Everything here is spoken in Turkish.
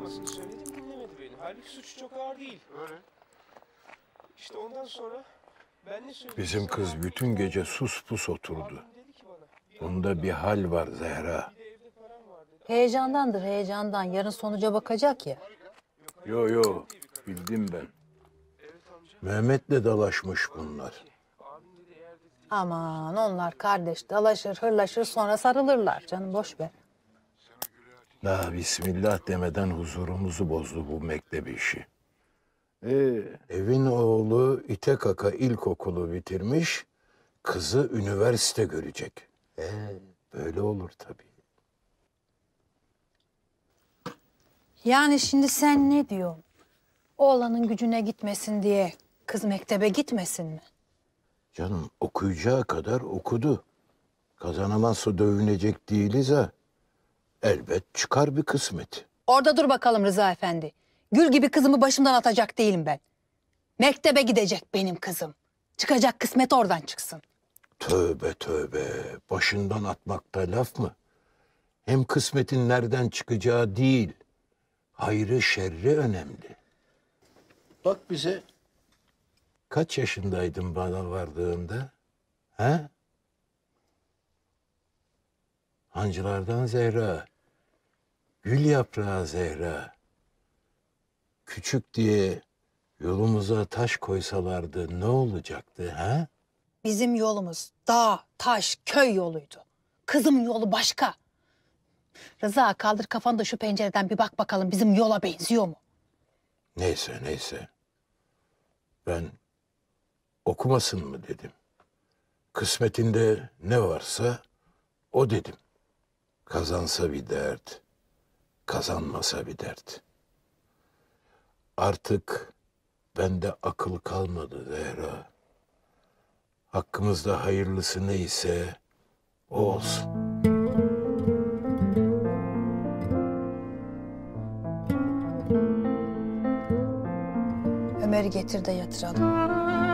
olmasını söyledim, dinlemedi beni. Halbuki suçu çok ağır değil. Öyle. İşte ondan sonra ben ne söyledim? Bizim kız bütün gece sus pus oturdu. Bunda bir hal var Zehra. Heyecandandır, heyecandan. Yarın sonuca bakacak ya. Yo, bildim ben. Mehmet'le dalaşmış bunlar. Aman onlar kardeş dalaşır, hırlaşır sonra sarılırlar. Canım boş ver. Daha bismillah demeden huzurumuzu bozdu bu mektep işi. Evin oğlu ite kaka ilkokulu bitirmiş, kızı üniversite görecek. Böyle olur tabii. Yani şimdi sen ne diyorsun? Oğlanın gücüne gitmesin diye kız mektebe gitmesin mi? Canım okuyacağı kadar okudu. Kazanamazsa dövünecek değiliz ha. Elbet çıkar bir kısmet. Orada dur bakalım Rıza Efendi. Gül gibi kızımı başımdan atacak değilim ben. Mektebe gidecek benim kızım. Çıkacak kısmet oradan çıksın. Tövbe tövbe. Başından atmakta laf mı? Hem kısmetin nereden çıkacağı değil, hayrı şerri önemli. Bak bize. Kaç yaşındaydın bana vardığında? He? Hancılardan Zehra. Gül yaprağı Zehra. Küçük diye yolumuza taş koysalardı ne olacaktı ha? Bizim yolumuz dağ, taş, köy yoluydu. Kızımın yolu başka. Rıza kaldır kafanı da şu pencereden bir bak bakalım bizim yola benziyor mu? Neyse. Ben okumasın mı dedim. Kısmetinde ne varsa o dedim. Kazansa bir dert, kazanmasa bir dert. Artık bende akıl kalmadı Zehra. Hakkımızda hayırlısı neyse o olsun. Ömer'i getir de yatıralım.